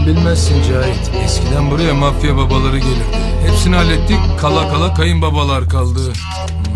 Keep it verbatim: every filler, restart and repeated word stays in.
bilmezsin Cahit. Eskiden buraya mafya babaları gelirdi. Hepsini hallettik, kala kala kayınbabalar kaldı.